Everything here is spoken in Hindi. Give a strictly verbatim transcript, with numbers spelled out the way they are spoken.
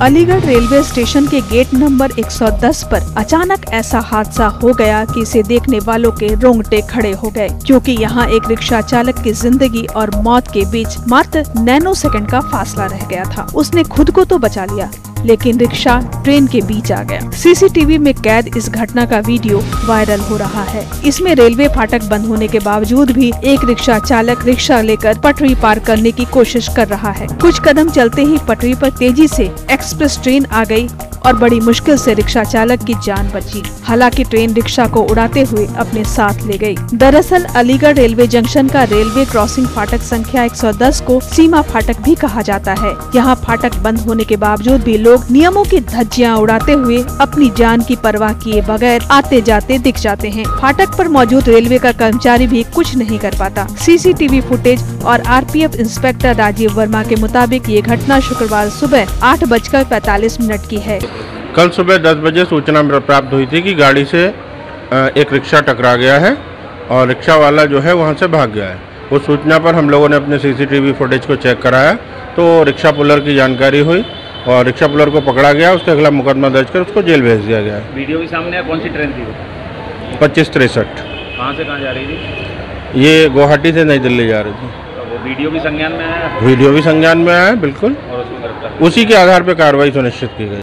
अलीगढ़ रेलवे स्टेशन के गेट नंबर एक सौ दस पर अचानक ऐसा हादसा हो गया कि इसे देखने वालों के रोंगटे खड़े हो गए, क्योंकि यहाँ एक रिक्शा चालक की जिंदगी और मौत के बीच मात्र नैनो सेकंड का फासला रह गया था। उसने खुद को तो बचा लिया, लेकिन रिक्शा ट्रेन के बीच आ गया। सीसीटीवी में कैद इस घटना का वीडियो वायरल हो रहा है। इसमें रेलवे फाटक बंद होने के बावजूद भी एक रिक्शा चालक रिक्शा लेकर पटरी पार करने की कोशिश कर रहा है। कुछ कदम चलते ही पटरी पर तेजी से एक्सप्रेस ट्रेन आ गई और बड़ी मुश्किल से रिक्शा चालक की जान बची। हालांकि ट्रेन रिक्शा को उड़ाते हुए अपने साथ ले गई। दरअसल अलीगढ़ रेलवे जंक्शन का रेलवे क्रॉसिंग फाटक संख्या एक सौ दस को सीमा फाटक भी कहा जाता है। यहाँ फाटक बंद होने के बावजूद भी लोग नियमों की धज्जियां उड़ाते हुए अपनी जान की परवाह किए बगैर आते जाते दिख जाते हैं। फाटक पर मौजूद रेलवे का कर्मचारी भी कुछ नहीं कर पाता। सीसीटीवी फुटेज और आरपीएफ इंस्पेक्टर राजीव वर्मा के मुताबिक ये घटना शुक्रवार सुबह आठ बजकर पैतालीस मिनट की है। कल सुबह दस बजे सूचना प्राप्त हुई थी कि गाड़ी से एक रिक्शा टकरा गया है और रिक्शा वाला जो है वहां से भाग गया है। उस सूचना पर हम लोगों ने अपने सीसीटीवी फुटेज को चेक कराया तो रिक्शा पुलर की जानकारी हुई और रिक्शा पुलर को पकड़ा गया। उसके खिलाफ मुकदमा दर्ज कर उसको जेल भेज दिया गया है। वीडियो भी सामने है। कौन सी ट्रेन थी? पच्चीस तिरसठ। कहाँ से कहाँ जा रही थी? ये गुवाहाटी से नई दिल्ली जा रही थी। तो वो वीडियो भी संज्ञान में आया? वीडियो भी संज्ञान में आया, बिल्कुल। और उसको गिरफ्तार उसी के आधार पर कार्रवाई सुनिश्चित की गई।